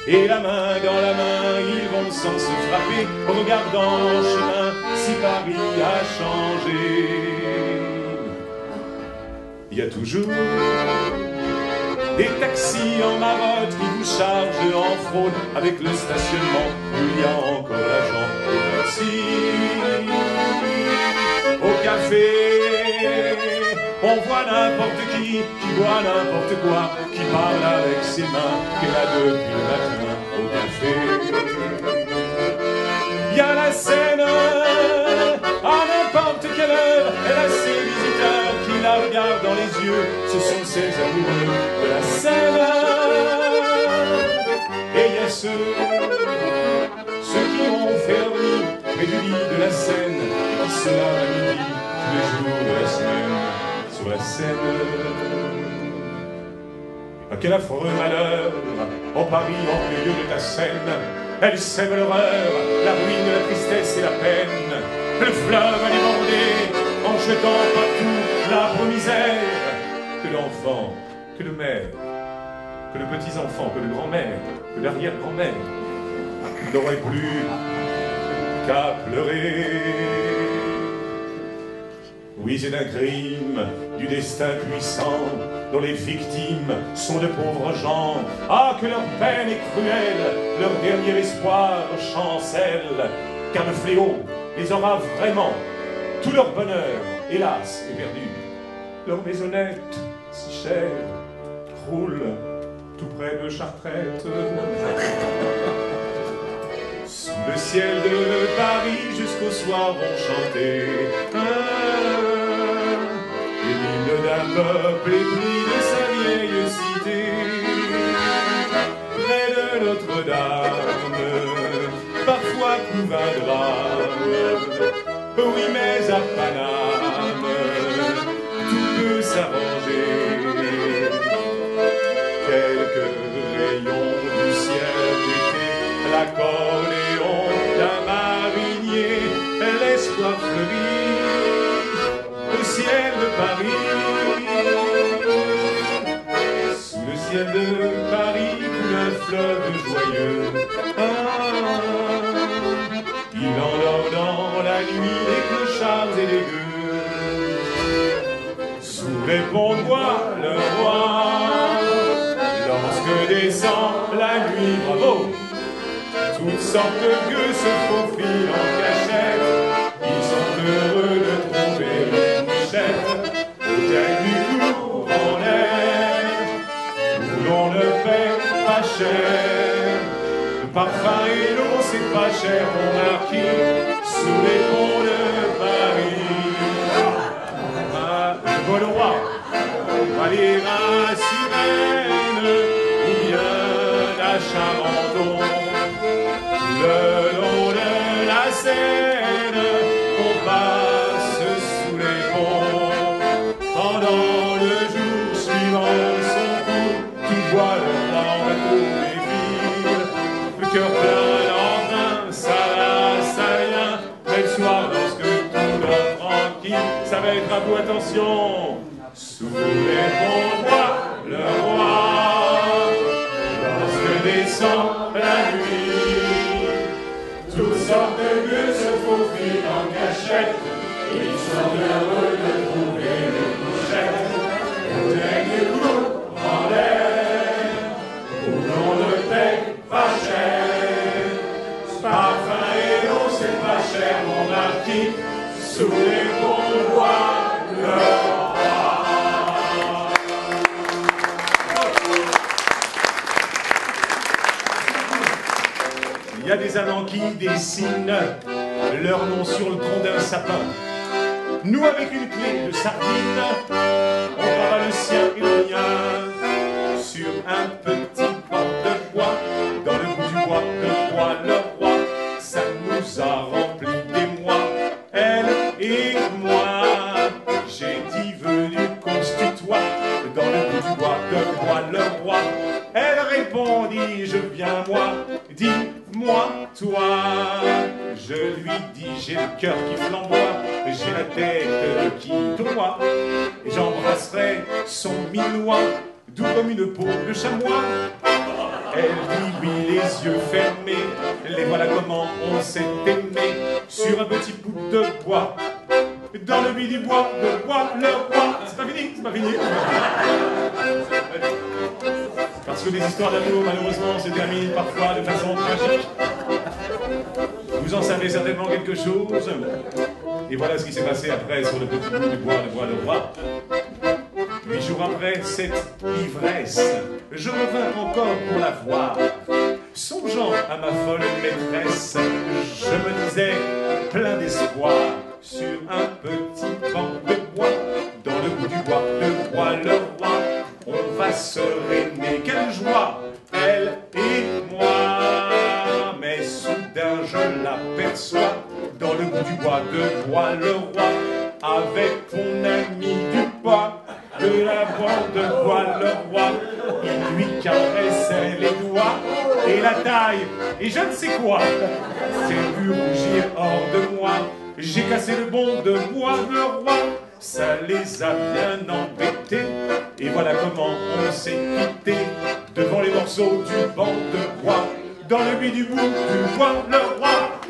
Et la main dans la main, ils vont sans se frapper, regardant en chemin si Paris a changé. Il y a toujours des taxis en marotte qui vous chargent en fraude avec le stationnement où il y a encore l'argent. Au taxi, au café, on voit n'importe qui boit n'importe quoi, qui parle avec ses mains, qui est là depuis le matin. Au café, il y a la Seine, à n'importe quelle heure, elle a ses visiteurs qui la regardent dans les yeux, ce sont ses amoureux de la Seine. Et il y a ceux qui ont fait leur lit près du lit de la Seine, et qui se lavent à midi tous les jours de la semaine sur la Seine. Ah, quel affreux malheur, en Paris, en milieu de ta Seine, elle sème l'horreur, la ruine, la tristesse et la peine. Le fleuve a débordé en jetant partout l'âpre misère. Que l'enfant, que le maire, que le petit-enfant, que le grand-mère, que l'arrière-grand-mère n'aurait plus qu'à pleurer. Oui, c'est un crime du destin puissant dont les victimes sont de pauvres gens. Ah, que leur peine est cruelle, leur dernier espoir chancelle, car le fléau les aura vraiment. Tout leur bonheur, hélas, est perdu. Leur maisonnette, si chère, roule tout près de Chartrette. Sous le ciel de Paris, jusqu'au soir vont chanter l'hymne d'un peuple épris de sa vieille cité. Près de Notre-Dame, parfois couve un drame. Oui, mais à Paname, tout peut s'arranger. Quelques rayons du ciel d'été, l'accordéon d'un marinier, l'espoir fleurit au ciel de Paris. Sous le ciel de Paris coule un fleuve joyeux. Il endort dans la nuit les clochards et les gueux. Sous les ponts de bois, le roi, lorsque descend la nuit, bravo, toutes sortes de gueux se faufilent en cachette. Ils sont heureux de trouver une couchette au terme du courant d'air, où l'on ne paie pas cher. Le parfum et l'eau, c'est pas cher, mon marquis, sous les ponts de Paris. Ah, le Gaulois, Valérin-sur-Aisne, ou bien la Charenton, le long de la Seine, on passe sous les ponts. Pendant le jour suivant son cours, tout voit le vent à tous les villes. Le cœur plein d'entrain, ça lasse à rien. Mais le soir, lorsque tout leur tranquille, ça va être à vous, attention. Sous les ponts de bois, le roi, lorsque descend la nuit, toutes sortes de gueux se faufilent en cachette. Ils sont heureux de trouver une couchette au dernier coup en l'air, où l'on ne paie pas cher. Parfum et eau, c'est pas cher, mon marquis, sous les ponts de bois, le roi. Il y a des amants qui dessinent leur nom sur le tronc d'un sapin. Nous, avec une clé de sardine, on grava le sien et le mien sur un petit port de bois. Dans le bout du bois, le roi, ça nous a rempli des mois. Elle et moi, j'ai dit venu qu'on se tutoie. Dans le bout du bois, le roi. Elle répondit, je viens moi, dis-moi toi. Je lui dis, j'ai le cœur qui flamboie, j'ai la tête qui tournoie, et j'embrasserai son minois, doux comme une peau de chamois. Elle dit oui, les yeux fermés. Les voilà comment on s'est aimé. Sur un petit bout de bois. Dans le buis du bois, le roi. C'est pas fini, c'est pas fini. Parce que les histoires d'amour, malheureusement, se terminent parfois de façon tragique. Vous en savez certainement quelque chose. Et voilà ce qui s'est passé après sur le petit bout du bois, le roi. 8 jours après cette ivresse, je revins encore pour la voir. Songeant à ma folle maîtresse, je me disais plein d'espoir. Sur un petit banc de bois, dans le bout du bois, le roi, on va sereiner. Quelle joie, elle et moi. Mais soudain je l'aperçois, dans le bout du bois, le roi, avec mon ami du bois, de la bande de bois, le roi. Il lui caressait les doigts et la taille, et je ne sais quoi. C'est vu rougir hors de moi. J'ai cassé le bon de bois, le roi, ça les a bien embêtés. Et voilà comment on s'est quitté devant les morceaux du banc de bois, dans le buis du bout du bois, le roi.